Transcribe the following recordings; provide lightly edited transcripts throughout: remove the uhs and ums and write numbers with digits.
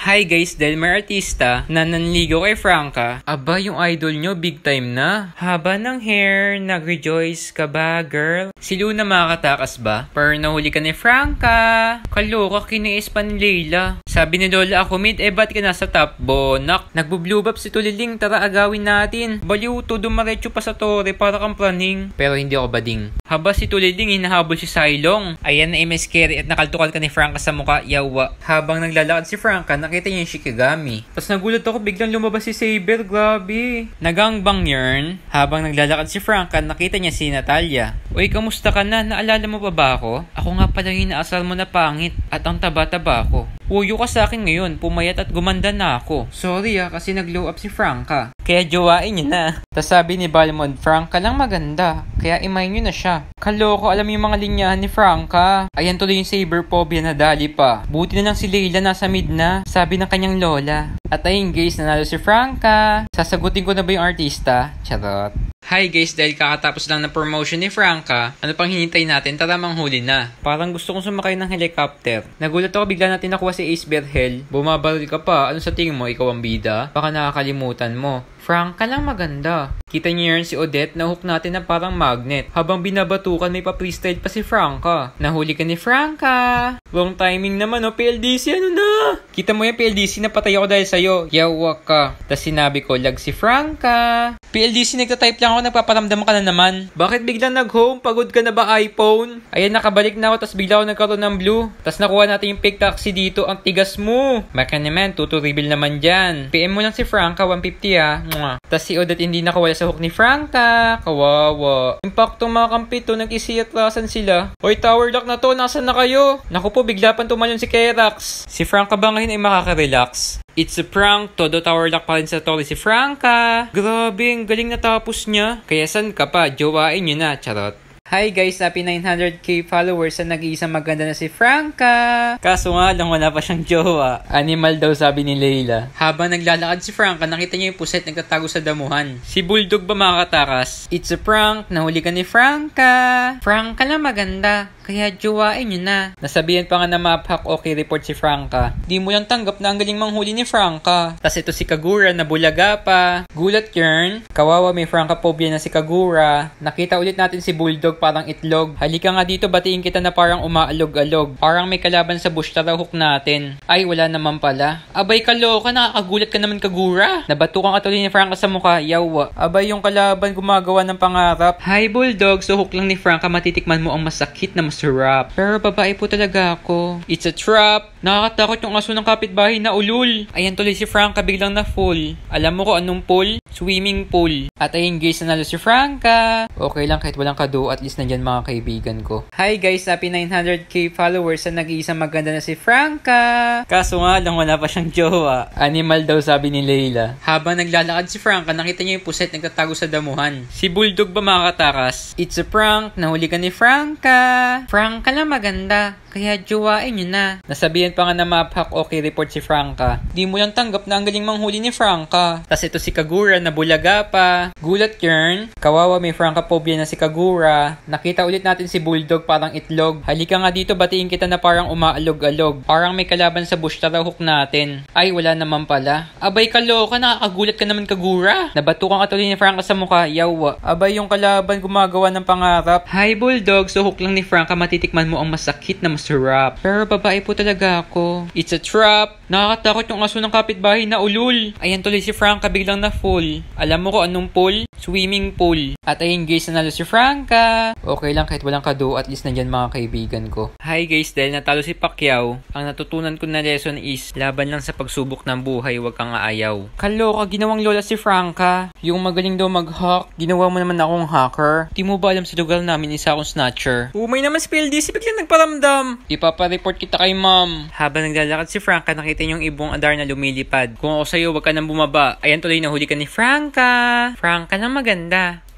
Hi guys, dahil may artista na nanligaw kay Franca, aba yung idol nyo big time na. Haba ng hair, nag-rejoice ka ba girl? Si Luna makakatakas ba? Pero nahuli ka ni Franca. Kaloka, kiniis pa ni Leila. Sabi ni Lola ako mid, ba't ka nasa top? Bonak. Nagbo-blue si Tuliling, tara agawin natin. Baliw to, dumaretso pa sa tore para kang praning. Pero hindi ako bading. Haba si Tuliling, hinahabol si Silong. Ayan na scary at nakaltukal ka ni Franca sa mukha, yawa. Habang naglalakad si Franca, nakita niya yung Shikigami. Tapos nagulat ako, biglang lumabas si Saber, grabe. Nagangbang yarn. Habang naglalakad si Franca, nakita niya si Natalia. Uy, kamusta ka na? Naalala mo pa ba ako? Ako nga pala yung inaasal mo na pangit at ang taba-taba ko. Puyo ka sa akin ngayon, pumayat at gumanda na ako. Sorry kasi nag-glow up si Franca. Kaya jowain niya na. Tapos sabi ni Balmond, Franca lang maganda. Kaya imay niyo na siya. Kaloko, alam yung mga linyahan ni Franca. Ayan tuloy yung Saber phobia na dali pa. Buti na lang si Leila nasa mid na. Sabi ng kanyang lola. At ayun guys, nanalo si Franca. Sasagutin ko na ba yung artista? Charot. Hi guys, dahil kakatapos lang ng promotion ni Franca, ano pang hinintay natin? Tara manghuli na. Parang gusto kong sumakay ng helicopter. Nagulat ako, bigla natin nakuha si Ace Berhel. Bumabaril ka pa. Ano sa tingin mo? Ikaw ang bida? Baka nakakalimutan mo. Franca lang maganda. Kita niyo yun si Odette, nahook natin na parang magnet. Habang binabatukan, may pa-freestyle pa si Franca. Nahuli ka ni Franca. Wrong timing naman, PLDC, ano na? Kita mo yan, PLDC, napatay ako dahil sa'yo. Yawa ka. Tas sinabi ko, lag si Franca. PLDC, nagtatype lang ako, nagpaparamdam ka na naman. Bakit biglang nag-home? Pagod ka na ba iPhone? Ayan, nakabalik na ako, tas bigla ako nagkaroon ng blue. Tas nakuha natin yung fake taxi dito, ang tigas mo. Baka naman, tutu-reveal naman dyan. PM mo lang si Franca, 150 Tas si Odette hindi nakawala sa hook ni Franca. Kawawa. Impaktong mga kampito, nag-isiatrasan sila. Hoy, tower lock na to, nasan na kayo? Naku po, bigla pang tumalon si Kerax. Si Franca ba ngayon ay makaka-relax? It's a prank. Todo tower lock pa rin sa tore si Franca. Grabe, ang galing natapos niya. Kaya san ka pa? Jowain nyo na. Charot. Hi guys, happy 900k followers na nag-iisang maganda na si Franca. Kaso nga lang wala pa siyang jowa. Animal daw sabi ni Leila. Habang naglalakad si Franca, nakita niya yung puset nagtatago sa damuhan. Si Bulldog ba makakatakas? It's a prank. Nahuli ka ni Franca. Franca lang maganda. Kaya jowain nyo na. Nasabihan pa nga na maphack okay report si Franca. Di mo lang tanggap na ang galing manghuli ni Franca. Tas ito si Kagura na bulaga pa. Gulat yarn. Kawawa, may Franca phobia na si Kagura. Nakita ulit natin si Bulldog parang itlog. Halika nga dito, batiin kita na parang umaalog-alog. Parang may kalaban sa bush, tara hook natin. Ay, wala naman pala. Abay, kaloka, nakakagulat ka naman Kagura. Nabatukan ka tuloy ni Franca sa mukha, yawa. Abay, yung kalaban gumagawa ng pangarap. Hi Bulldog, so hook lang ni Franca, matitikman mo ang masakit na masarap. Pero babae po talaga ako. It's a trap. Nakakatakot yung aso ng kapitbahay na ulul. Ayan tuloy si Franca, biglang na full. Alam mo ko anong pool? Swimming pool. At ayun guys, nanalo si Franca. Okay lang kahit walang kado, at least nandyan mga kaibigan ko. Hi guys, happy 900k followers na nag-iisang maganda na si Franca. Kaso nga lang wala pa siyang jowa. Animal daw sabi ni Leila. Habang naglalakad si Franca, nakita niya yung puset nagtatago sa damuhan. Si Bulldog ba makakatakas? It's a prank. Nahuli ka ni Franca. Franca lang maganda. Kaya jowain nyo na. Nasabihan pa nga na maphack okay report si Franca. Di mo lang tanggap na ang galing manghuli ni Franca. Tas ito si Kagura na bulaga pa. Gulat yarn. Kawawa, may Franca phobia na si Kagura. Nakita ulit natin si Bulldog parang itlog. Halika nga dito, batiin kita na parang umaalog-alog. Parang may kalaban sa bush, tara hook natin. Ay, wala naman pala. Abay, kaloka, nakakagulat ka naman Kagura. Nabatukan ka tuloy ni Franca sa mukha, yawa. Abay, yung kalaban gumagawa ng pangarap. Hi Bulldog, so hook lang ni Franca, matitikman mo ang masakit na masarap. Pero babae po talaga ako. It's a trap. Nakakatakot yung aso ng kapitbahay na ulul. Ayan tuloy si Franca, biglang na full. Alam mo ko anong pool? Swimming pool. At ayun guys, nanalo si Franca. Okay lang kahit walang kado, at least nandyan mga kaibigan ko. Hi guys, dahil natalo si Pacquiao, ang natutunan ko na lesson is laban lang sa pagsubok ng buhay, wag kang aayaw. Kaloka, ginawang lola si Franca. Yung magaling daw mag-hack, ginawa mo naman akong hacker. Di mo ba alam sa lugar namin isa akong snatcher? Umay naman si PLDC, biglang nagparamdam. Ipapareport kita kay ma'am. Habang naglalakad si Franca, nakita niyo yung ibong Adar na lumilipad. Kung ako sa'yo, wag ka nang bumaba. Ayan tuloy, nahuli ka ni Franca. Franca lang maganda.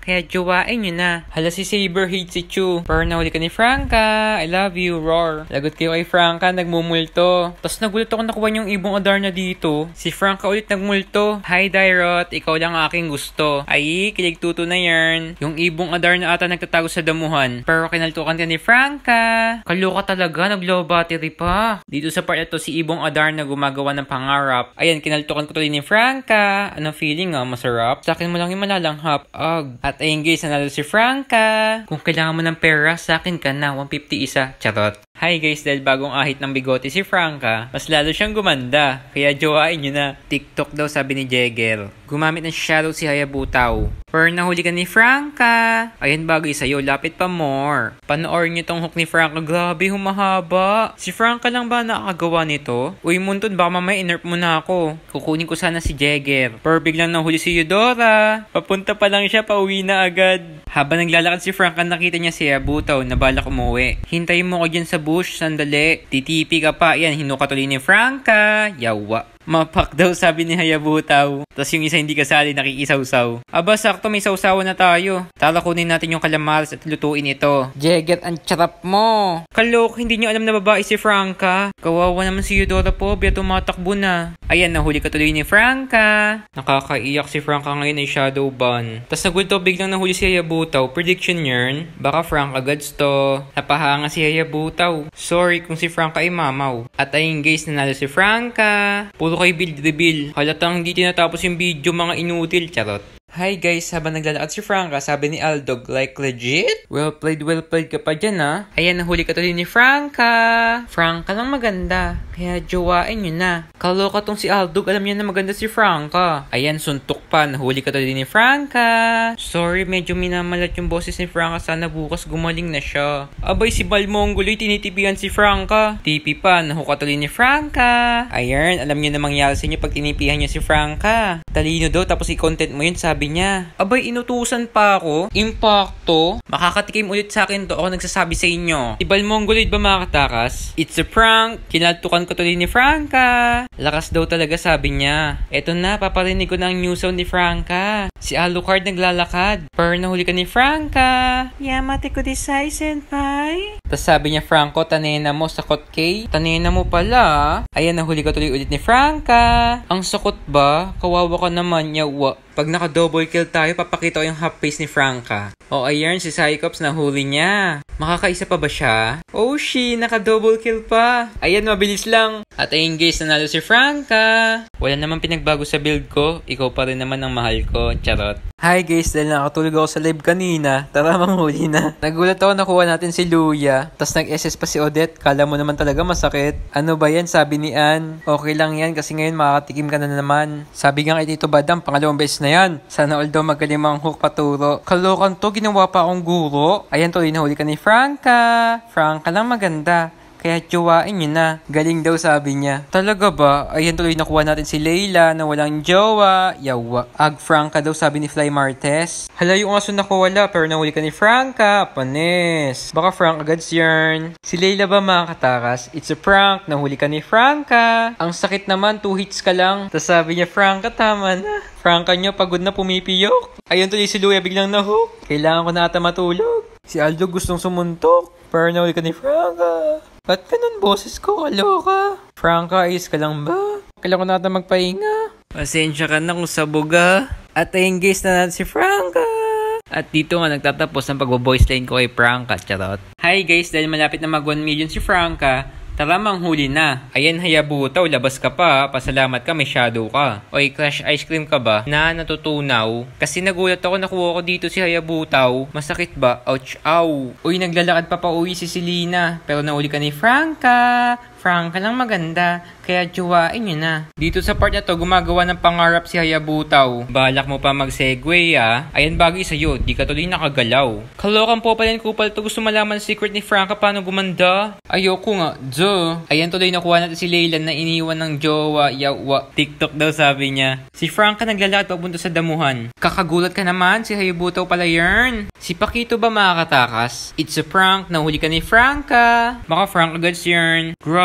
kaya jowain nyo na. Hala si Saber hates si Chu. Pero nahuli ka ni Franca. I love you, roar. Lagot kayo kay Franca, nagmumulto. Tapos nagulat ako nakuha yung ibong Adarna dito. Si Franca ulit nagmulto. Hi Dairot, ikaw lang aking gusto. Ay, kilig tuto na yan. Yung ibong Adarna ata nagtatago sa damuhan. Pero kinaltukan ka ni Franca. Kaloka talaga, nag-low battery pa. Dito sa part na to, si ibong Adarna gumagawa ng pangarap. Ayan, kinaltukan ko tuloy ni Franca. Anong feeling nga? Masarap? Sa akin mo lang yung malalanghap. Ag. At ayun guys, nanalo si Franca. Kung kailangan mo ng pera, sa akin ka na. 150 isa. Charot. Hi guys, dahil bagong ahit ng bigote si Franca, mas lalo siyang gumanda. Kaya jowain nyo na. TikTok daw sabi ni Jegger. Gumamit ng shadow si Hayabutaw. Pero nahuli ka ni Franca. Ayan bagay sa'yo, lapit pa more. Panoorin nyo tong hook ni Franca. Grabe, humahaba. Si Franca lang ba nakakagawa nito? Uy, Muntun, baka mamaya inerp mo na ako. Kukunin ko sana si Jegger. Pero biglang nahuli si Eudora. Papunta pa lang siya, pauwi na agad. Habang naglalakad si Franca, nakita niya si Hayabutaw na balak umuwi. Hintayin mo ko dyan sa bush, sandali. Titipi ka pa. Yan, hinukatuloy ni Franca. Yawa. Mapak daw sabi ni Hayabutaw. Tapos yung isa hindi kasali, nakikisaw-saw. Aba, sakto may sawsawan na tayo. Tala kunin natin yung calamares at lutuin ito. Jeget, ang charap mo. Kalok, hindi nyo alam na babae si Franca. Kawawa naman si Eudora po, biya tumatakbo na. Ayan, nahuli ka tuloy ni Franca. Nakakaiyak si Franca ngayon ay shadow ban. Tapos nagulto biglang nahuli si Hayabutaw. Prediction yarn, baka Franca gads to. Napahanga si Hayabutaw. Sorry kung si Franca ay mamaw. At ayun guys, nanalo si Franca. Puro kay build reveal. Halatang hindi tinatapos yung video, mga inutil. Charot. Hi guys, habang naglalakad si Franca, sabi ni Aldog, like legit? Well played ka pa dyan ah. Ayan, nahuli ka tuloy ni Franca. Franca lang maganda, kaya jowain nyo na. Kaloka tong si Aldog, alam niya na maganda si Franca. Ayan, suntok pa, nahuli ka tuloy ni Franca. Sorry, medyo minamalat yung boses ni Franca, sana bukas gumaling na siya. Abay, si Balmongoloy, tinitipihan si Franca. Tipi pa, nahuka tuloy ni Franca. Ayan, alam niyo na mangyari sa inyo pag tinipihan niyo si Franca. Talino daw, tapos i-content mo yun, sabi niya. Abay, inutusan pa ako. Impacto. Makakatikim ulit sa akin to. Ako nagsasabi sa inyo. Si Balmongoloid ba makatakas? It's a prank. Kinaltukan ko tuloy ni Franca. Lakas daw talaga sabi niya. Eto na, paparinig ko na ang new sound ni Franca. Si Alucard naglalakad. Pero nahuli ka ni Franca. Yamate ko desai, senpai. Tapos sabi niya, Franco, tanena mo, sakot kay. Tanena mo pala. Ayan, nahuli ka tuloy ulit ni Franca. Ang sakot ba? Kawawa ka naman, yawa. Pag naka-double kill tayo, papakita ko yung half face ni Franca. O ayan, si Cyclops nahuli niya. Makakaisa pa ba siya? Oh naka-double kill pa. Ayan, mabilis lang. At ayun guys, nanalo si Franca. Wala naman pinagbago sa build ko. Ikaw pa rin naman ang mahal ko. Charot. Hi guys, dahil nakatulog ako sa live kanina. Tara, manghuli na. Nagulat ako, nakuha natin si Luya. Tapos nag-SS pa si Odette. Kala mo naman talaga masakit. Ano ba yan? Sabi ni Ann. Okay lang yan kasi ngayon makakatikim ka na naman. Sabi nga kay Tito Badam, pangalawang beses na yan. Sana all daw magaling mga hook paturo. Kalokan to, ginawa pa akong guro. Ayan, tuloy nahuli ka ni Franca. Franca lang maganda, kaya jowain nyo na. Galing daw sabi niya. Talaga ba? Ayan, tuloy nakuha natin si Layla na walang jowa. Yawa. Ag Franca daw sabi ni Fly Martes. Hala, yung aso nakuwala pero nahuli ka ni Franca. Panis. Baka Franca gads yarn. Si Layla ba makakatakas? It's a prank. Nahuli ka ni Franca. Ang sakit naman, 2 hits ka lang. Tapos sabi niya, Franca, tama na. Franca nyo, pagod na pumipiyok. Ayun, tuloy si Luya biglang nahook. Kailangan ko na ata matulog. Si Aldo gustong sumuntok. Pero nahuli ka ni Franca. Ba't ganun boses ko? Kaloka. Franca, ayos ka lang ba? Kailangan ko na ata magpahinga. Pasensya ka na kung sabog ah. At ayun guys, na natin si Franca. At dito nga nagtatapos ang pag-voice line ko kay Franca. Charot. Hi guys, dahil malapit na mag 1 million si Franca, tara, manghuli na. Ayan, Hayabutaw, labas ka pa. Pasalamat ka, may shadow ka. Oy, Crush Ice Cream ka ba? Na natutunaw. Kasi nagulat ako, nakuha ko dito si Hayabutaw. Masakit ba? Ouch, ow. Uy, naglalakad pa pauwi si Selena. Pero nahuli ka ni Franca. Franca lang maganda, kaya jowain nyo na. Dito sa part na to, gumagawa ng pangarap si Hayabutaw. Balak mo pa mag-segue ah. Ayan, bagay sa'yo, di ka tuloy nakagalaw. Kalokan po pala yung kupal to, gusto malaman secret ni Franca paano gumanda. Ayoko nga, Ayan, tuloy nakuha natin si Layla na iniwan ng jowa. Yawa. TikTok daw sabi niya. Si Franca naglalakad papunta sa damuhan. Kakagulat ka naman, si Hayabutaw pala yarn. Si Pakito ba makakatakas? It's a prank, nahuli ka ni Franca. Baka Franca gads yarn. Grabe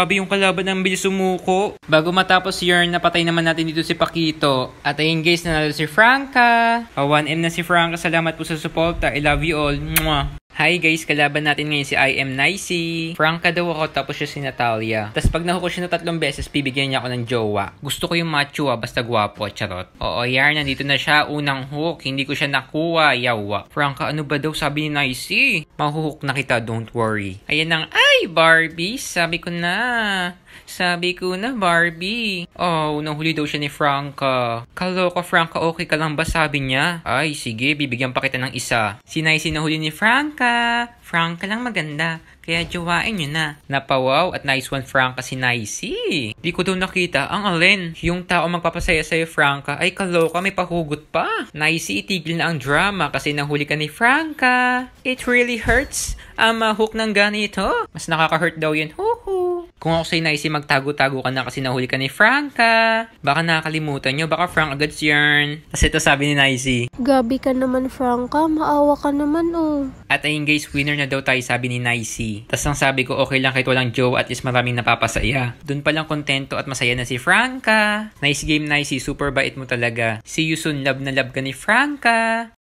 Grabe yung kalaban ng bilis sumuko. Bago matapos yarn, napatay naman natin dito si Paquito. At ayun guys, nanalo si Franca. 1M na si Franca. Salamat po sa suporta. I love you all. Mwah! Hi guys, kalaban natin ngayon si I Am Nicey. Franca daw ako, tapos siya si Natalia. Tapos pag nahuko siya na 3 beses, bibigyan niya ako ng jowa. Gusto ko yung macho basta gwapo, charot. Oo, yarn, nandito na siya, unang hook. Hindi ko siya nakuha, yawa. Franca, ano ba daw sabi ni Nicey? Mahuhook na kita, don't worry. Ayan ang, ay Barbie, sabi ko na. Sabi ko na, Barbie. Oh, nahuli daw siya ni Franca. Kaloka, Franca, okay ka lang ba? Sabi niya. Ay, sige, bibigyan pa kita ng isa. Si Nicey nahuli ni Franca. Franca lang maganda. Kaya jowain nyo na. Napawaw at nice one Franca si Nicey. Di ko daw nakita ang alin. Yung tao magpapasaya sa'yo Franca. Ay kaloka, may pahugot pa. Nicey, itigil na ang drama kasi nahuli ka ni Franca. It really hurts. Hook ng ganito. Mas nakaka-hurt daw yan. Huhu. Kung ako sa'yo Nicey, magtago-tago ka na kasi nahuli ka ni Franca. Baka nakakalimutan nyo. Baka Frank agad yarn. Tapos ito sabi ni Nicey. Gabi ka naman Franca. Maawa ka naman oh. At ayun guys, winner na daw tayo sabi ni Nicey. Tapos ang sabi ko, okay lang kahit walang Joe, at least maraming napapasaya. Doon palang kontento at masaya na si Franca. Nice game Nicey, super bait mo talaga. See you soon, love na love ka ni Franca.